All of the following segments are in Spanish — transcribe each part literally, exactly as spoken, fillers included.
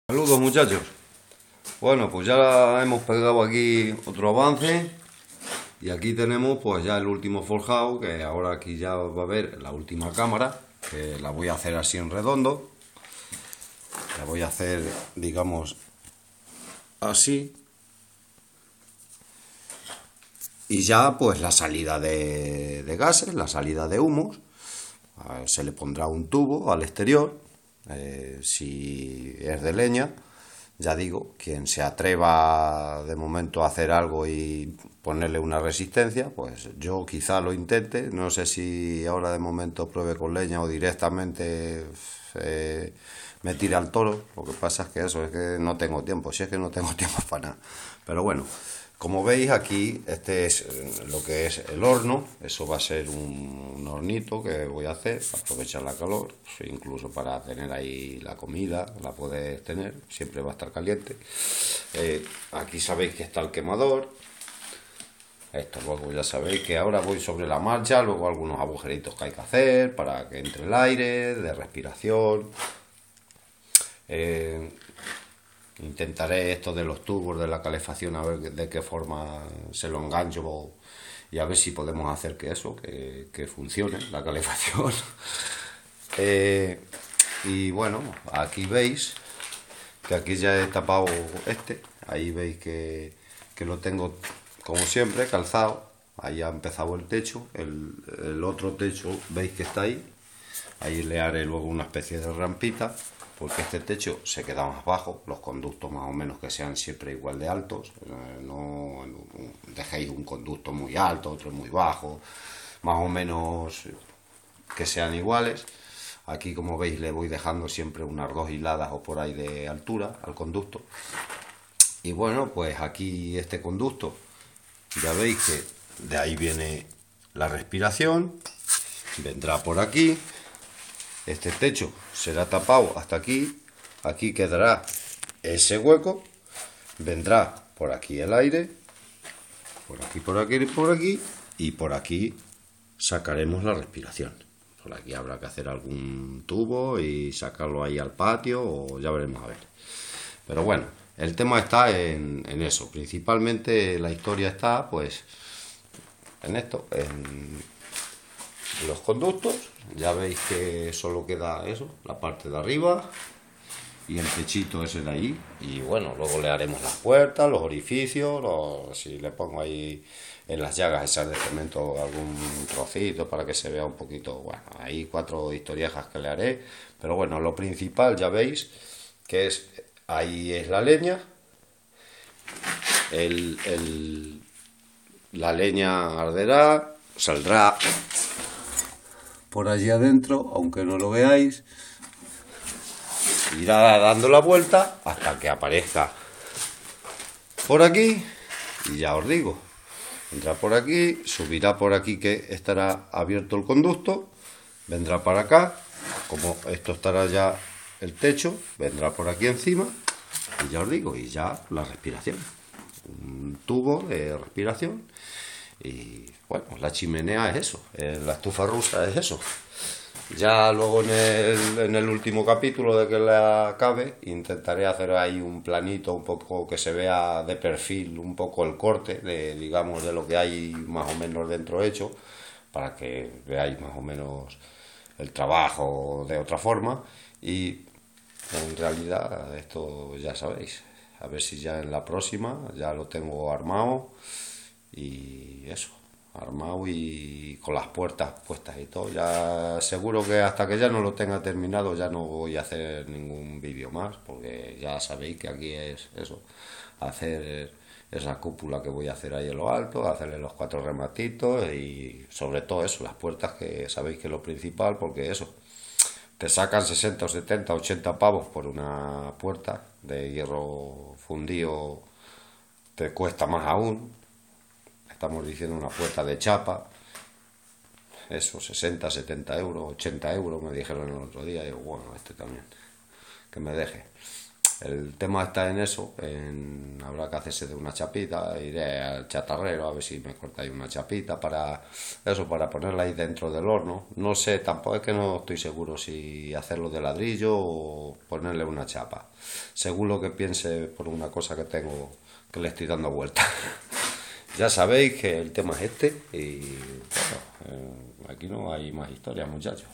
Saludos muchachos. Bueno, pues ya hemos pegado aquí otro avance y aquí tenemos pues ya el último forjado, que ahora aquí ya va a ver la última cámara, que la voy a hacer así en redondo. La voy a hacer, digamos, así. Y ya pues la salida de, de gases, la salida de humos. Se le pondrá un tubo al exterior. Eh, si es de leña, ya digo, quien se atreva de momento a hacer algo y ponerle una resistencia, pues yo quizá lo intente. No sé si ahora de momento pruebe con leña o directamente eh, me tire al toro. Lo que pasa es que eso, es que no tengo tiempo, si es que no tengo tiempo para nada. Pero bueno, como veis aquí, este es lo que es el horno. Eso va a ser un, un hornito que voy a hacer para aprovechar la calor, incluso para tener ahí la comida, la podéis tener, siempre va a estar caliente. Eh, aquí sabéis que está el quemador. Esto luego ya sabéis que ahora voy sobre la marcha, luego algunos agujeritos que hay que hacer para que entre el aire, de respiración. Eh, Intentaré esto de los tubos de la calefacción, a ver de qué forma se lo engancho y a ver si podemos hacer que eso, que, que funcione la calefacción. eh, y bueno, aquí veis que aquí ya he tapado este, ahí veis que, que lo tengo como siempre calzado. Ahí ha empezado el techo, el, el otro techo veis que está ahí. Ahí le haré luego una especie de rampita, porque este techo se queda más bajo, los conductos más o menos que sean siempre igual de altos. No dejéis un conducto muy alto, otro muy bajo, más o menos que sean iguales. Aquí, como veis, le voy dejando siempre unas dos hiladas o por ahí de altura al conducto. Y bueno, pues aquí este conducto, ya veis que de ahí viene la respiración, vendrá por aquí. Este techo será tapado hasta aquí, aquí quedará ese hueco, vendrá por aquí el aire, por aquí, por aquí, por aquí, y por aquí sacaremos la respiración. Por aquí habrá que hacer algún tubo y sacarlo ahí al patio, o ya veremos a ver. Pero bueno, el tema está en, en eso, principalmente la historia está pues en esto, en los conductos. Ya veis que solo queda eso, la parte de arriba y el techito ese de ahí. Y bueno, luego le haremos las puertas, los orificios, los, si le pongo ahí en las llagas esas de cemento algún trocito para que se vea un poquito. Bueno, hay cuatro historiejas que le haré, pero bueno, lo principal ya veis que es, ahí es la leña. el, el, la leña arderá, saldrá por allí adentro, aunque no lo veáis, irá dando la vuelta hasta que aparezca por aquí. Y ya os digo, entra por aquí, subirá por aquí, que estará abierto el conducto, vendrá para acá, como esto estará ya el techo, vendrá por aquí encima, y ya os digo, y ya la respiración, un tubo de respiración. Y bueno, la chimenea es eso, la estufa rusa es eso. Ya luego en el, en el último capítulo de que la acabe, intentaré hacer ahí un planito un poco que se vea de perfil, un poco el corte, de, digamos, de lo que hay más o menos dentro hecho, para que veáis más o menos el trabajo de otra forma. Y en realidad esto ya sabéis, a ver si ya en la próxima ya lo tengo armado. Y eso, armado y con las puertas puestas y todo. Ya seguro que hasta que ya no lo tenga terminado ya no voy a hacer ningún vídeo más, porque ya sabéis que aquí es eso, hacer esa cúpula que voy a hacer ahí en lo alto, hacerle los cuatro rematitos y sobre todo eso, las puertas, que sabéis que es lo principal, porque eso, te sacan sesenta, setenta, ochenta pavos por una puerta de hierro fundido, te cuesta más aún. Estamos diciendo una puerta de chapa, eso, sesenta, setenta euros, ochenta euros, me dijeron el otro día. Y digo, bueno, este también, que me deje. El tema está en eso, en, habrá que hacerse de una chapita, iré al chatarrero a ver si me cortáis una chapita para eso, para ponerla ahí dentro del horno. No sé, tampoco es que no estoy seguro si hacerlo de ladrillo o ponerle una chapa, según lo que piense por una cosa que tengo, que le estoy dando vuelta. Ya sabéis que el tema es este y bueno, eh, aquí no hay más historias, muchachos.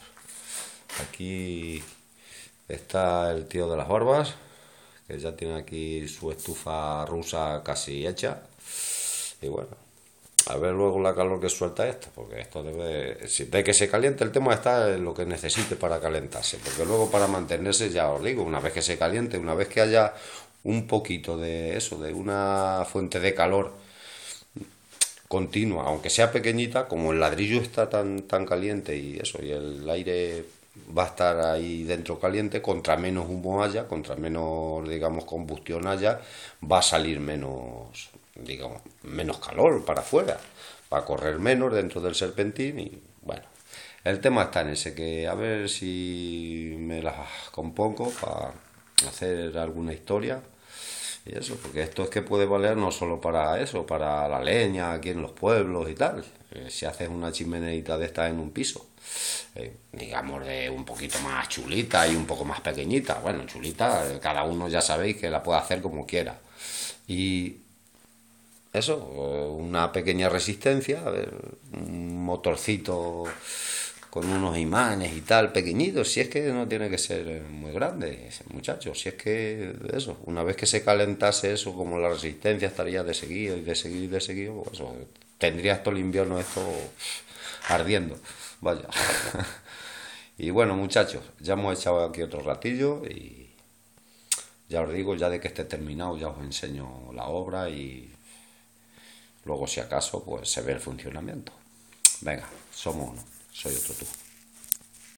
Aquí está el tío de las barbas, que ya tiene aquí su estufa rusa casi hecha. Y bueno, a ver luego la calor que suelta esto, porque esto debe... Si de que se caliente, el tema está en lo que necesite para calentarse, porque luego para mantenerse, ya os digo, una vez que se caliente, una vez que haya un poquito de eso, de una fuente de calor continua, aunque sea pequeñita, como el ladrillo está tan, tan caliente y eso, y el aire va a estar ahí dentro caliente, contra menos humo haya, contra menos, digamos, combustión haya, va a salir menos, digamos, menos calor para afuera, va a correr menos dentro del serpentín y bueno, el tema está en ese, que a ver si me las compongo para hacer alguna historia. Y eso, porque esto es que puede valer no solo para eso, para la leña aquí en los pueblos y tal. Eh, si haces una chimeneita de esta en un piso, eh, digamos de un poquito más chulita y un poco más pequeñita, bueno, chulita, eh, cada uno ya sabéis que la puede hacer como quiera. Y eso, eh, una pequeña resistencia, a ver, un motorcito con unos imanes y tal, pequeñitos, si es que no tiene que ser muy grande, muchachos, si es que eso, una vez que se calentase eso, como la resistencia estaría de seguido y de seguido y de seguido, pues eso, tendría todo el invierno esto ardiendo, vaya. Y bueno, muchachos, ya hemos echado aquí otro ratillo y ya os digo, ya de que esté terminado, ya os enseño la obra y luego si acaso, pues se ve el funcionamiento. Venga, somos uno. Soy otro tú.